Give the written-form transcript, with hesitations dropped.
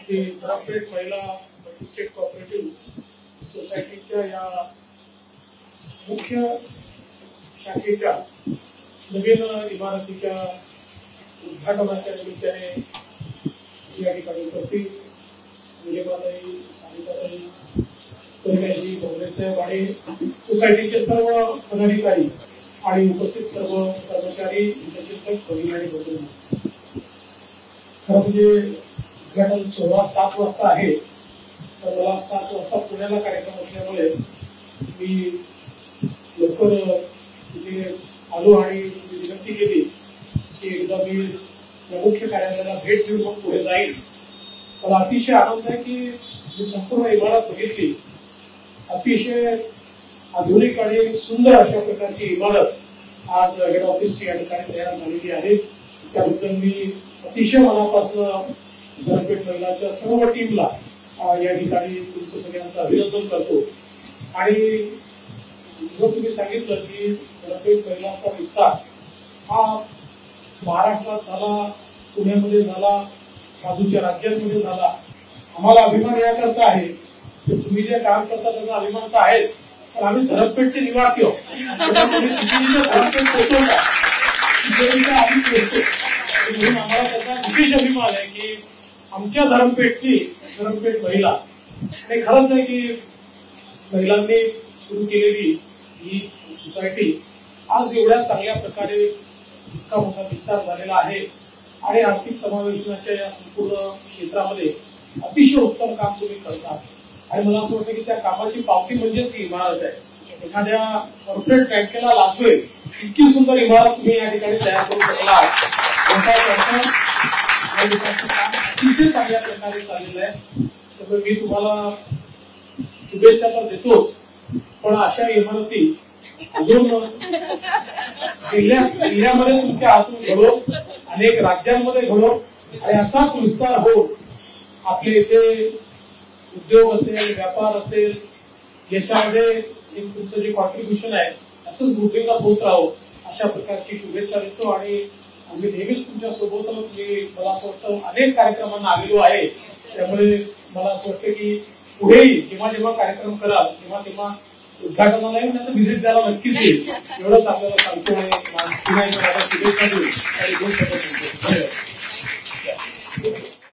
की धरमप महिला multi-state cooperative सोसायटीच्या या मुख्य शाखेच्या नवीन इमारतीच्या उद्घाटनाच्या निमित्ताने या ठिकाणी उपस्थित विलेपाताई, सानिकाताई, परिणाजी, काँग्रेससाहेब आणि सोसायटीचे सर्व पदाधिकारी आणि उपस्थित सर्व कर्मचारी, चिंतक, भगिनी आणि बंधू, खरं म्हणजे उद्घाटन सोहळा 7 वाजता आहे, तर मला 7 वाजता पुण्याला कार्यक्रम असल्यामुळे मी लवकर तिथे आलो आणि विनंती केली की एकदा मी या मुख्य कार्यालयाला भेट देऊन मग पुढे जाईल. मला अतिशय आनंद आहे की मी संपूर्ण इमारत बघितली. अतिशय आधुनिक आणि सुंदर अशा प्रकारची इमारत आज हेड ऑफिसची या ठिकाणी तयार झालेली आहे. त्याबद्दल मी अतिशय मनापासून धरमप महिलाच्या सर्व टीमला या ठिकाणी तुमचं सगळ्यांचं अभिनंदन करतो. आणि जर तुम्ही सांगितलं की धरमप महिलाचा विस्तार हा महाराष्ट्रात झाला, पुण्यामध्ये झाला, बाजूच्या राज्यांमध्ये झाला, आम्हाला अभिमान याकरता आहे की तुम्ही जे काम करता त्याचा अभिमान तर आहेच, पण आम्ही धरमपेठचे निवासी आहोत. म्हणून आम्हाला त्याचा विशेष अभिमान आहे की आमच्या धरमपेठची धरमप महिला. आणि खरंच आहे की महिलांनी सुरू केलेली ही सोसायटी आज एवढ्या चांगल्या प्रकारे इतका मोठा विस्तार झालेला आहे आणि आर्थिक समावेशनाच्या या संपूर्ण क्षेत्रामध्ये अतिशय उत्तम काम तुम्ही करता. आणि मला असं वाटतं की त्या कामाची पावती म्हणजेच ही इमारत आहे. एखाद्या कॉर्पोरेट बँकेला लाजवेल इतकी सुंदर इमारत तुम्ही या ठिकाणी तयार करू शकला. अतिशय चांगल्या प्रकारे चाललेलं आहे. त्यामुळे मी तुम्हाला शुभेच्छा तर देतोच, पण अशा इमारती अजून जिल्ह्यामध्ये तुमच्या हातून घडो, अनेक राज्यांमध्ये घडो आणि असाच विस्तार हो. आपले इथे उद्योग असेल, व्यापार असेल, याच्यामध्ये तुमचं जे कॉन्ट्रीब्युशन आहे असंच वृद्धिंगत होत राहो, अशा प्रकारची शुभेच्छा देतो. आणि आम्ही नेहमीच तुमच्या सोबत मला असं वाटतं अनेक कार्यक्रमांना आलेलो आहे. त्यामुळे मला असं वाटतं की पुढेही जेव्हा जेव्हा कार्यक्रम कराल तेव्हा उद्घाटनाला येऊन त्याचं व्हिजिट द्यायला नक्कीच येईल, एवढंच आपल्याला सांगतो. आणि शुभेच्छा देऊ आणि